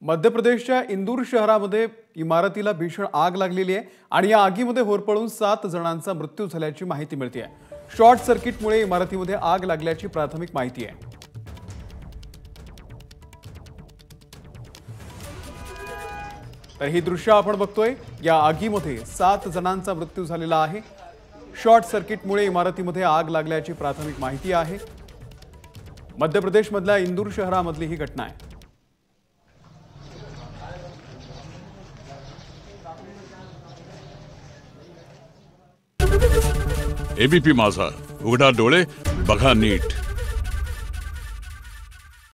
मध्य प्रदेशच्या इंदूर शहरामध्ये इमारतीला भीषण आग लागलेली आहे आणि या आगीमध्ये होरपळून 7 जणांचा मृत्यू झाल्याची माहिती मिळते आहे। शॉर्ट सर्किटमुळे इमारतीमध्ये आग लागल्याची प्राथमिक माहिती आहे। तर ही दृश्य आपण बघतोय, या आगीमध्ये 7 जणांचा मृत्यू झालेला आहे। शॉर्ट सर्किटमुळे इमारतीमध्ये आग लागल्याची प्राथमिक माहिती आहे। मध्य प्रदेशमधल्या इंदूर शहरामधली ही घटना आहे। एबीपी माझा, उघडा डोळे बघा नीट।